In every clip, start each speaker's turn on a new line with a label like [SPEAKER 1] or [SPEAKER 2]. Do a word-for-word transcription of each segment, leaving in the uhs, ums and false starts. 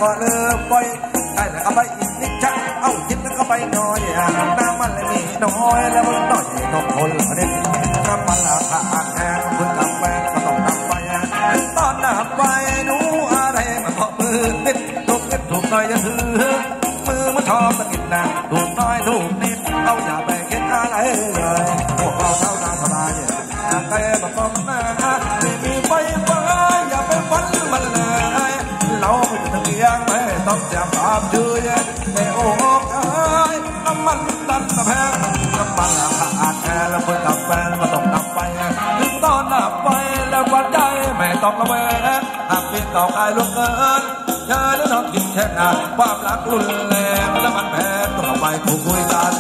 [SPEAKER 1] ก็เลิกปล่อยได้แล้วก็ไปอีกนิดจะเอาคิดแล้วก็ไปหน่อยน้ำมันเลยมีน้อยแล้วมันหน่อยต้องทนเด็ดน้ำมันราคาแพงคุณทำแพงก็ต้องทำไปตอนหน้าไปดูอะไรมาเกาะมือนิดถูกนิดถูกหน่อยจะถือมือมันชอบสะกิดนะถูกน้อยถูกนิดเอาอย่าไปคิดอะไรเลยพวกเราเท่านั้นสบายแต่มาก็มาไม่มีไฟฟ้าอย่าไปฝันมันเลยเราไม่ต้องเลี้ยงไม่ต้องจับภาพเดือยแต่โอ้ยน้ำมันดันแพงน้ำมันราคาแพงแล้วคนดับแฟนก็ต้องดับไปถึงตอนดับไปแล้ววันใจไม่ต้องระแวงหากเป็นต่อใครล่วงเกินอย่าได้นอนกินแค่หน้าความรักรุนแรงน้ำมันแพงต้องเอาไปคุยกัน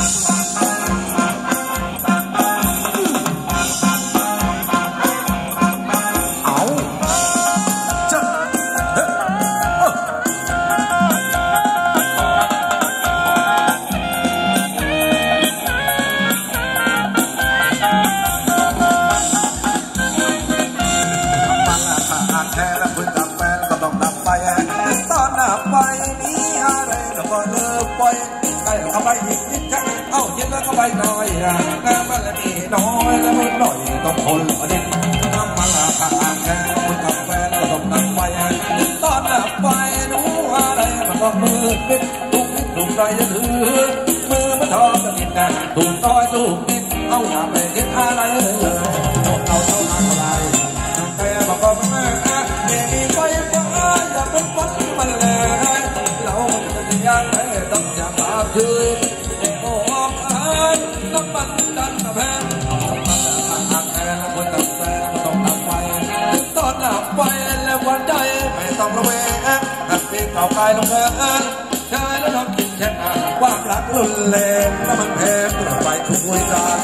[SPEAKER 1] เอาไปอีกนิดจะเอาเย็นแล้วก็ไปหน่อยน้ำมันละมีน้อยแล้วมันหน่อยต้องทนเด็ดน้ำมันราคาแพงคุณทำแฟนก็ต้องนำไปตอนหน้าไปรู้อะไรมันก็มือนิดทุกนิดทุกใจจะถือมือมันทอจะนิดนะถูกต้อยถูกนิดเอาอย่าไปคิดอะไรเลยพวกเราเท่านั้นอะไรแต่บอกก็ไม่ไม่มีไฟฟ้าอย่าเป็นฝันมันเลยเราจะยังไม่ต้องอย่ามาคืนโอ้ยน้ำมันดันแพงน้ำมันราคาแพงคนตัดแฟนก็ต้องตัดไปตอนหน้าไปแล้ววันใจไม่ต้องระแวงหักปีเก่าไกลลงเงินใช้แล้วทำกินแค่ไหนความรักรุนแรงน้ำมันแพงต้องไปคุยกัน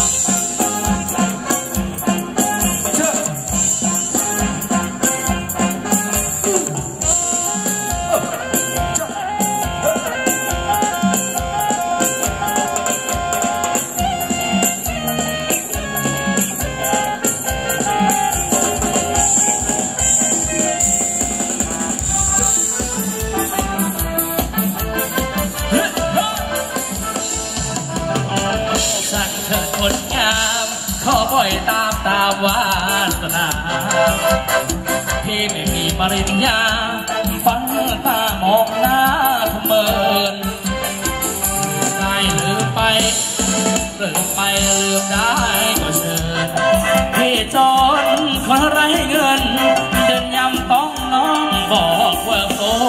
[SPEAKER 1] ตามตามวาสนาที่ไม่มีปริญญาฟังตามองหน้าเมินได้ลืมไปลืมไปลืมได้ก็เชิญพี่จนคนไร้เงินเดินยำต้องน้องบอกว่าโอ้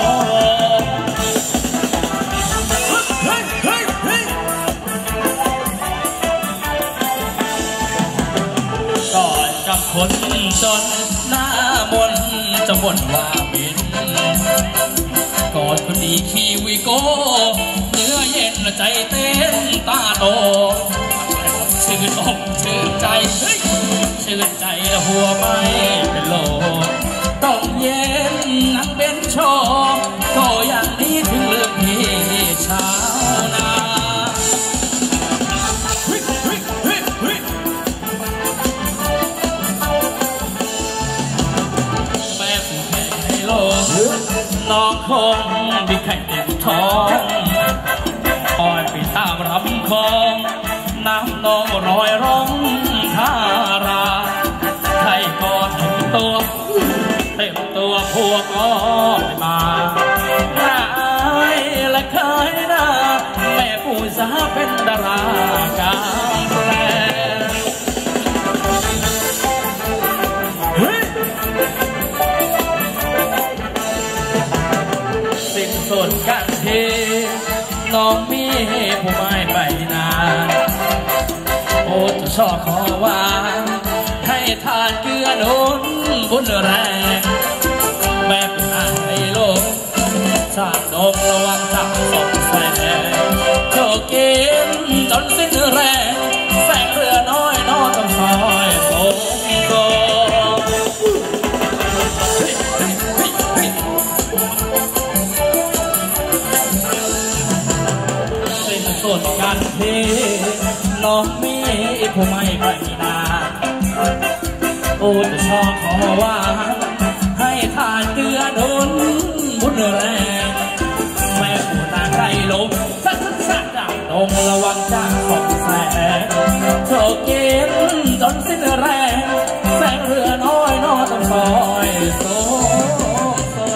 [SPEAKER 1] คนจนหน้ามนจะบ่นว่าบินกอดคนดีคีวิโก้เนื้อเย็นใจเต้นตาโตชื่นอกชื่นใจชื่นใจและหัวไม่เป็นโลต้องเย็นนั่งเป็นโชว์ก็อย่างนี้ถึงลืมพี่ชาวนาน้องคงมีไข่เต็มท้องปล่อยไปตามรำคลองน้ำนองรอยร้องทาราไข่ก็เต็มตัวเต็มตัวพวกก็ไม่มาหน้าอายและเคยหน้าแม่ผู้สาเป็นดารากาแปลส่วนกันเทน้องมีผู้ไม่ไปนานโอ้จะชอบขอว่าให้ทานเกลือหนุนบุญแรงแม่เป็นอาให้โลกสร้างดงระวังจับสองแสงโชคกินจนสิ้นแรงแสงเรือน้อยน้อยต้องคอยโซ่โซ่ส่วนกันเทน้องมีผู้ไม่ไปนานโอ้จะชอบขอว่าให้ทานเกลือหนุนบุญแร
[SPEAKER 2] องระวังจ้าสองแสงโชคเย็นจนสิ้นแรงแสงเรือน้อยน้อยต้องคอยโซโซ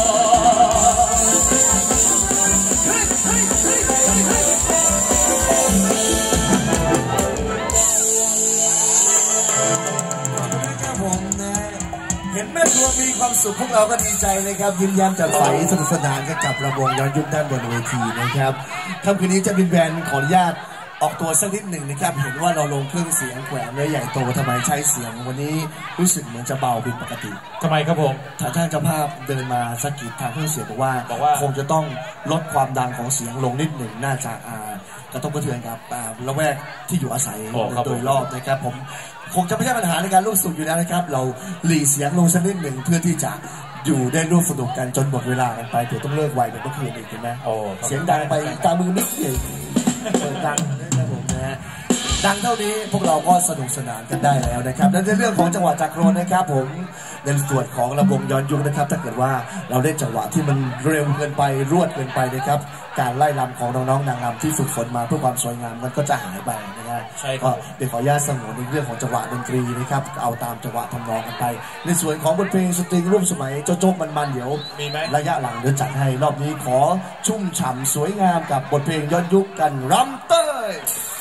[SPEAKER 3] เห็นแม่ครัวมีความสุขพวกเราก็ดีใจนะครับยิ้มแย้มแจ่มใสสนุกสนานกันกับระวงย้อนยุคด้านบนเวทีนะครับค่ำคืนนี้จะเป็นแบรนด์ขออนุญาตออกตัวสักนิดหนึ่งนะครับเห็นว่าเราลงเครื่องเสียงแขวนไว้ใหญ่โตทำไมใช้เสียงวันนี้รู้สึกเหมือนจะเบาผิดปกติ
[SPEAKER 2] ทำไมครับผม
[SPEAKER 3] ทางท่านเจ้าภาพเดินมาสกิดทางเครื่องเสียงบอกว่าคงจะต้องลดความดังของเสียงลงนิดหนึ่งน่าจะกระทบกระเทือนกับละแวกที่อยู่อาศัยโดยรอบนะครับผมคงจะไม่ใช่ปัญหาในการร่วมสนุกอยู่แล้วนะครับเราหลีเสียงลงสักนิดหนึ่งเพื่อที่จะอยู่ได้ร่วมสนุกกันจนหมดเวลากันไปเดี๋ยวต้องเลิกไวแบบเมื่อคืนอีกใช่ไหมเสียงดังไปตามือไม่เกี่ยวดังนะครับผมนะฮะดังเท่านี้พวกเราก็สนุกสนานกันได้แล้วนะครับและในเรื่องของจังหวะจากโครนนะครับผมในส่วนของระบบย้อนยุคนะครับถ้าเกิดว่าเราเล่นจังหวะที่มันเร็วเกินไปรวดเกินไปนะครับการไล่ลำของน้องๆนางรำที่ฝึกฝนมาเพื่อความสวยงามมันก็จะหายไปนะครับก็เดี๋ยวขออนุญาตสงวนในเรื่องของจังหวะดนตรีนะครับเอาตามจังหวะทำนองกันไปในส่วนของบทเพลงสตริงร่วมสมัยโจ๊กๆมันๆเดี๋ยวระยะหลังเดี๋ยวจัดให้รอบนี้ขอชุ่มฉ่ำสวยงามกับบทเพลงย้อนยุคกันรำเต้ย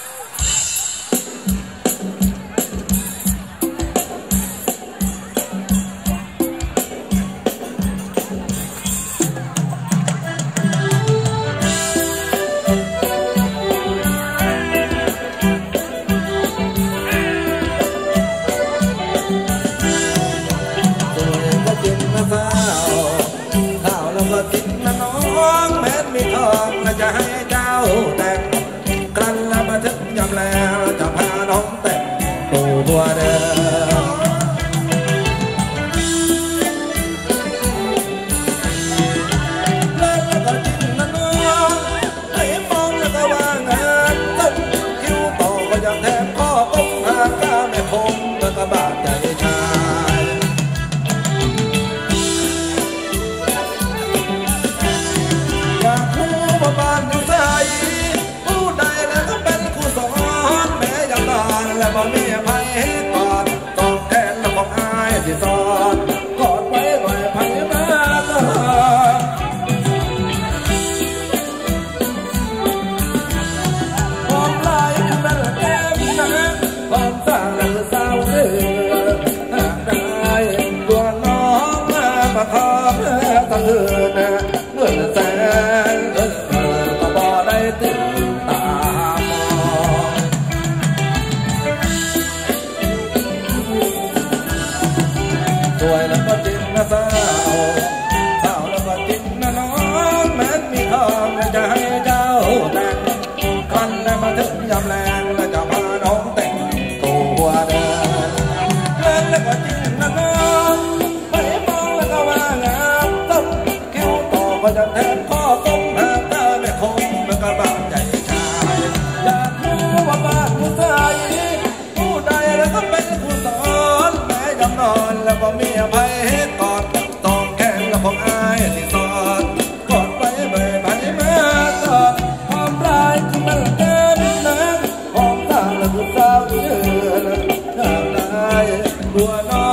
[SPEAKER 1] จะให้เจ้าแต่งครั้นแล้วมาถึงยามแล้วจะพาน้องแต่งตัวเดิมแล้วก็จิ้มน้องให้มองแล้วก็ว่างานต้นคิ้วต่อก็ยังแทบข้อก้มหาก้าแม่คงแล้วก็บาดใจชายอยากรู้ว่าบ้านอยู่ผู้ใดแล้วก็เป็นคู่สอนแม้ยังนานและบ่มีใครกอดตอบแทนและของอายที่สอนกอดไว้หน่อยพันมาก็ความลายนั่นแก้มนะความสร้างและสาวเดือหากได้ตัวน้องมาประคองตะเลือนเงินแสนเงินเงินก็บ่ได้ติดตามองสวยแล้วก็จริงนะสาวสาวแล้วก็จริงนะน้องแม้มีทองจะให้เจ้าแต่งครั้นแล้วมาถึงยามแรงแล้วจะพาน้องแต่งตัวเดินแล้วก็จริงนะน้องไม่มองแล้วก็ว่างามต้องคิ้วต่อก็จะแทนข้อก้มหาตาแม่คงแล้วก็บาดใจชายอยากรู้ว่าบ้านผู้ชายผู้ใดแล้วก็เป็นผู้สอนแม้ยังนอนแล้วก็มีอภัยให้กอดต้องแข็งแล้วของอายที่สอนกอดไปเบื่อไปมากอดความร้ายที่มันเกินนั้นของตาและผู้สาวเยือนข้างในตัวน้อ